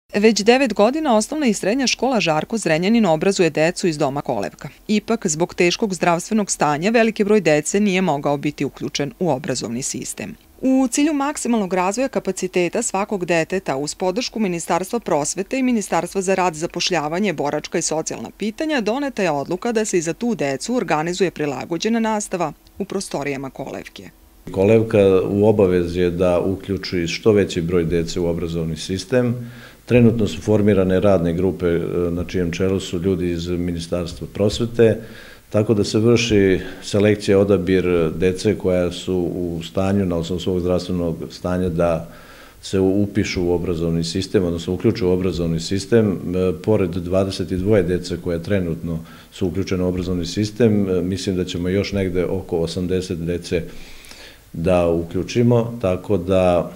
Već 9 godina osnovna i srednja škola Žarko Zrenjanin obrazuje decu iz doma Kolevka. Ipak, zbog teškog zdravstvenog stanja, veliki broj dece nije mogao biti uključen u obrazovni sistem. U cilju maksimalnog razvoja kapaciteta svakog deteta uz podršku Ministarstva prosvete i Ministarstva za rad, zapošljavanje, boračka i socijalna pitanja doneta je odluka da se i za tu decu organizuje prilagođena nastava u prostorijama Kolevke. Kolevka u obavezi je da uključi što veći broj dece u obrazovni sistem. Trenutno su formirane radne grupe na čijem čelu su ljudi iz Ministarstva prosvete, tako da se vrši selekcija, odabir dece koja su u stanju, na osnovu svog zdravstvenog stanja, da se upišu u obrazovni sistem, odnosno uključu u obrazovni sistem. Pored 22 dece koje trenutno su uključene u obrazovni sistem, mislim da ćemo još negde oko 80 dece da uključimo, tako da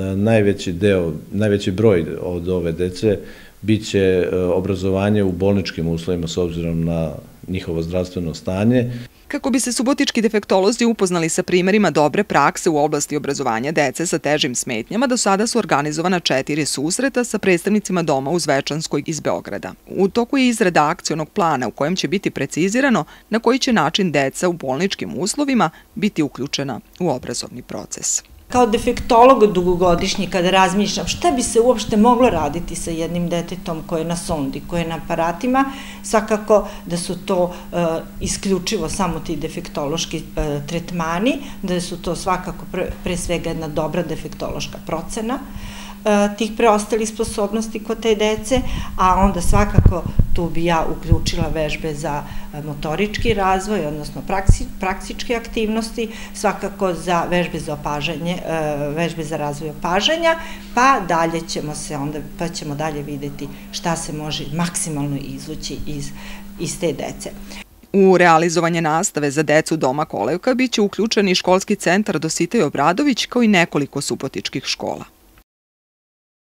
najveći broj od ove dece biće obrazovanje u bolničkim uslovima s obzirom na njihovo zdravstveno stanje. Kako bi se subotički defektolozi upoznali sa primerima dobre prakse u oblasti obrazovanja dece sa težim smetnjama, do sada su organizovana 4 susreta sa predstavnicima doma u Zvečanskoj iz Beograda. U toku je izrada akcionog plana u kojem će biti precizirano na koji će način deca u bolničkim uslovima biti uključena u obrazovni proces. Kao defektolog dugogodišnji, kada razmišljam šta bi se uopšte moglo raditi sa jednim detetom koje je na sondi, koje je na aparatima, svakako da su to isključivo samo ti defektološki tretmani, da su to svakako pre svega jedna dobra defektološka procena tih preostalih sposobnosti kod te dece, a onda svakako tu bi ja uključila vežbe za motorički razvoj, odnosno praktičke aktivnosti, svakako za vežbe za opažanje, vežbe za razvoj opažanja, pa dalje ćemo dalje videti šta se može maksimalno izvući iz te dece. U realizovanje nastave za decu doma Kolevka biće uključen i školski centar Dositej Obradović kao i nekoliko subotičkih škola.